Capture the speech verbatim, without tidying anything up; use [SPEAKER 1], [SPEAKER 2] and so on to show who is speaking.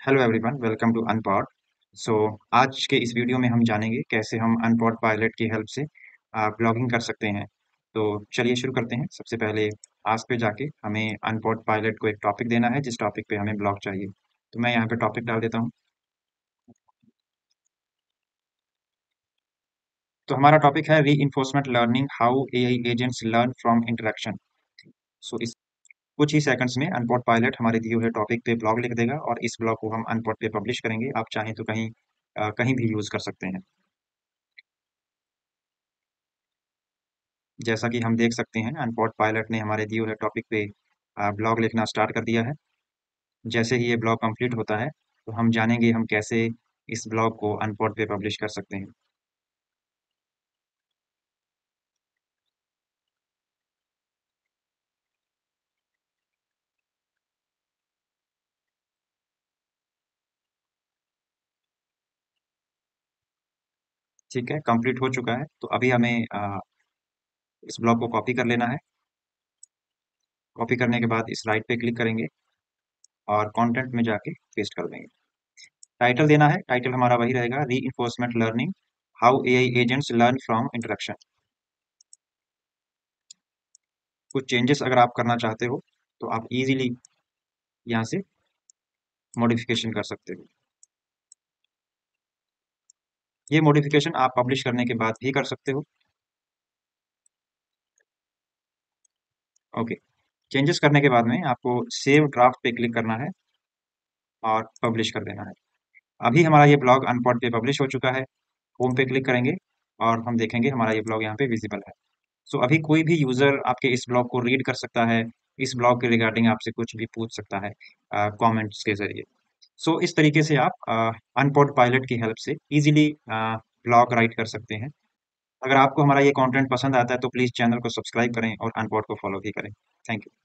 [SPEAKER 1] Hello everyone, welcome to Unpod. So आज के इस वीडियो में हम जानेंगे कैसे हम अनपॉड पायलट की हेल्प से ब्लॉगिंग कर सकते हैं। तो चलिए शुरू करते हैं। सबसे पहले आस्क पे जाके हमें अनपॉड पायलट को एक टॉपिक देना है जिस टॉपिक पे हमें ब्लॉग चाहिए। तो मैं यहाँ पे टॉपिक डाल देता हूँ। तो हमारा टॉपिक है reinforcement learning, how AI agents learn from interaction. So इस कुछ ही सेकंड्स में अनपॉड पायलट हमारे दिए हुए टॉपिक पे ब्लॉग लिख देगा और इस ब्लॉग को हम अनपॉड पे पब्लिश करेंगे। आप चाहें तो कहीं अ, कहीं भी यूज कर सकते हैं। जैसा कि हम देख सकते हैं, अनपॉड पायलट ने हमारे दिए हुए टॉपिक पे ब्लॉग लिखना स्टार्ट कर दिया है। जैसे ही ये ब्लॉग कंप्लीट होता है तो हम जानेंगे हम कैसे इस ब्लॉग को अनपॉड पे पब्लिश कर सकते हैं। ठीक है, कंप्लीट हो चुका है। तो अभी हमें अ, इस ब्लॉग को कॉपी कर लेना है। कॉपी करने के बाद इस राइट पे क्लिक करेंगे और कंटेंट में जाके पेस्ट कर देंगे। टाइटल देना है। टाइटल हमारा वही रहेगा, reinforcement learning, how AI agents learn from interaction. कुछ चेंजेस अगर आप करना चाहते हो तो आप इजीली यहाँ से मॉडिफिकेशन कर सकते हो। ये मॉडिफिकेशन आप पब्लिश करने के बाद भी कर सकते हो। ओके, चेंजेस करने के बाद में आपको सेव ड्राफ्ट पे क्लिक करना है और पब्लिश कर देना है। अभी हमारा ये ब्लॉग अनपॉड पे पब्लिश हो चुका है। होम पे क्लिक करेंगे और हम देखेंगे हमारा ये ब्लॉग यहाँ पे विजिबल है। सो अभी कोई भी यूजर आपके इस ब्लॉग को रीड कर सकता है। इस ब्लॉग के रिगार्डिंग आपसे कुछ भी पूछ सकता है कमेंट्स के जरिए। सो इस तरीके से आप अनपॉड पायलट की हेल्प से इजीली ब्लॉग राइट कर सकते हैं। अगर आपको हमारा ये कंटेंट पसंद आता है तो प्लीज चैनल को सब्सक्राइब करें और अनपॉड को फॉलो भी करें। Thank you.